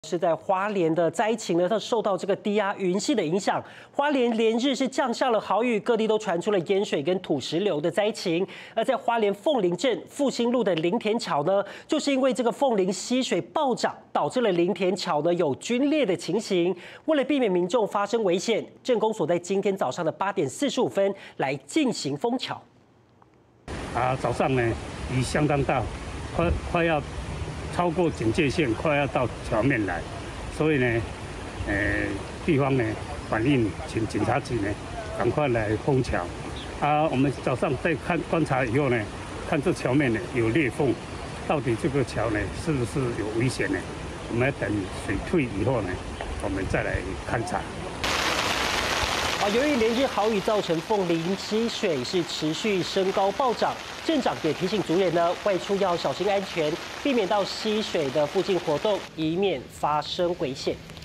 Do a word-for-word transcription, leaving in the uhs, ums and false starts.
是在花莲的灾情呢，它受到这个低压云系的影响，花莲连日是降下了豪雨，各地都传出了淹水跟土石流的灾情。而在花莲凤林镇复兴路的林田桥呢，就是因为这个凤林溪水暴涨，导致了林田桥呢有龟裂的情形。为了避免民众发生危险，镇公所在今天早上的八点四十五分来进行封桥。 啊，早上呢雨相当大，快快要。 超过警戒线，快要到桥面来，所以呢，呃，地方呢反映，请警察局呢赶快来封桥。啊，我们早上在看观察以后呢，看这桥面呢有裂缝，到底这个桥呢是不是有危险呢？我们要等水退以后呢，我们再来勘察。 啊，由于连日豪雨造成凤林溪水是持续升高暴涨，镇长也提醒族人呢，外出要小心安全，避免到溪水的附近活动，以免发生危险。